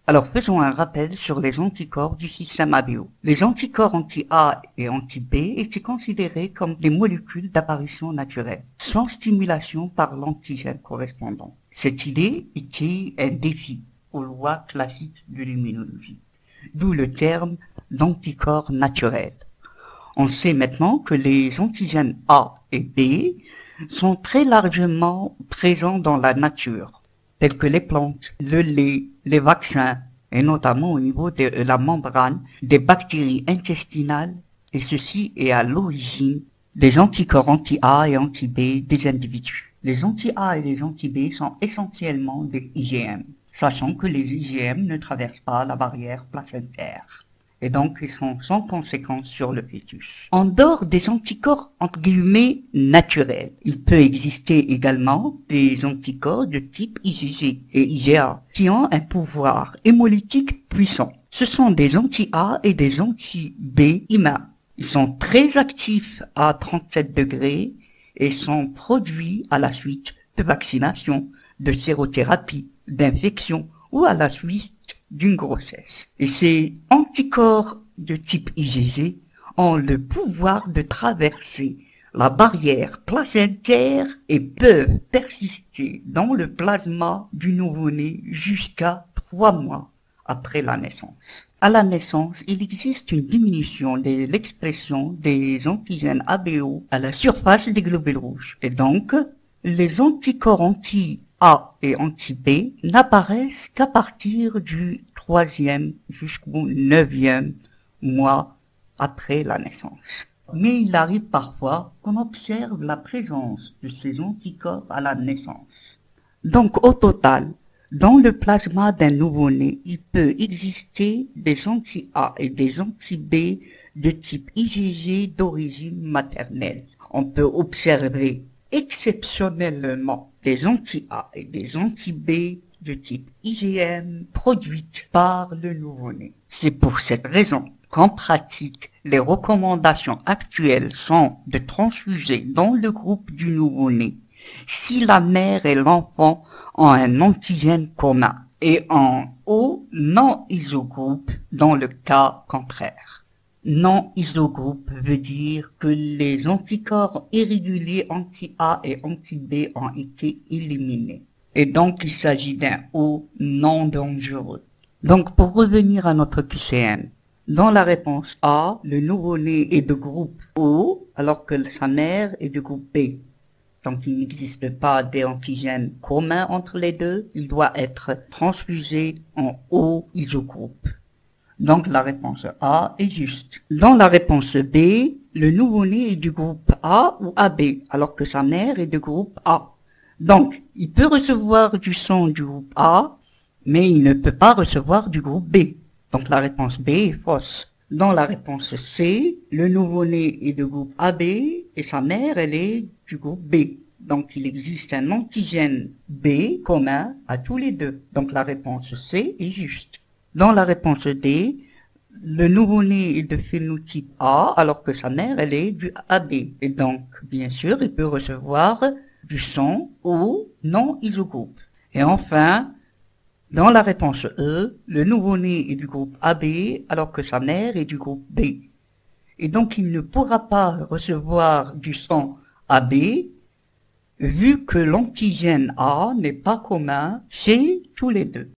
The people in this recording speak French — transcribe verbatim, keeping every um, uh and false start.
Alors faisons un rappel sur les anticorps du système A B O. Les anticorps anti-A et anti-B étaient considérés comme des molécules d'apparition naturelle, sans stimulation par l'antigène correspondant. Cette idée était un défi aux lois classiques de l'immunologie, d'où le terme d'anticorps naturels. On sait maintenant que les antigènes A et B sont très largement présents dans la nature, tels que les plantes, le lait, les vaccins, et notamment au niveau de la membrane des bactéries intestinales, et ceci est à l'origine des anticorps anti-A et anti-B des individus. Les anti-A et les anti-B sont essentiellement des I G M, sachant que les I G M ne traversent pas la barrière placentaire, et donc ils sont sans conséquence sur le fœtus. En dehors des anticorps entre guillemets naturels, il peut exister également des anticorps de type I G G et I G A qui ont un pouvoir hémolytique puissant. Ce sont des anti-A et des anti-B humains. Ils sont très actifs à trente-sept degrés et sont produits à la suite de vaccination, de sérothérapie, d'infection ou à la suite d'une grossesse. Et ces anticorps de type I G G ont le pouvoir de traverser la barrière placentaire et peuvent persister dans le plasma du nouveau-né jusqu'à trois mois après la naissance. À la naissance, il existe une diminution de l'expression des antigènes A B O à la surface des globules rouges. Et donc, les anticorps anti-A et anti-B n'apparaissent qu'à partir du troisième jusqu'au neuvième mois après la naissance. Mais il arrive parfois qu'on observe la présence de ces anticorps à la naissance. Donc au total, dans le plasma d'un nouveau-né, il peut exister des anti-A et des anti-B de type I G G d'origine maternelle. On peut observer exceptionnellement des anti-A et des anti-B de type I G M produites par le nouveau-né. C'est pour cette raison qu'en pratique, les recommandations actuelles sont de transfuser dans le groupe du nouveau-né si la mère et l'enfant ont un antigène commun et en O non-isogroupe dans le cas contraire. Non-isogroupe veut dire que les anticorps irréguliers anti-A et anti-B ont été éliminés. Et donc il s'agit d'un O non dangereux. Donc pour revenir à notre Q C M, dans la réponse A, le nouveau-né est de groupe O alors que sa mère est de groupe B. Donc il n'existe pas d'antigène commun entre les deux, il doit être transfusé en O isogroupe. Donc la réponse A est juste. Dans la réponse B, le nouveau-né est du groupe A ou A B, alors que sa mère est de groupe A. Donc, il peut recevoir du sang du groupe A, mais il ne peut pas recevoir du groupe B. Donc la réponse B est fausse. Dans la réponse C, le nouveau-né est de groupe A B et sa mère, elle est du groupe B. Donc il existe un antigène B commun à tous les deux. Donc la réponse C est juste. Dans la réponse D, le nouveau-né est de phénotype A alors que sa mère, elle est du A B. Et donc, bien sûr, il peut recevoir du sang O non isogroupe. Et enfin, dans la réponse E, le nouveau-né est du groupe A B alors que sa mère est du groupe B. Et donc il ne pourra pas recevoir du sang A B vu que l'antigène A n'est pas commun chez tous les deux.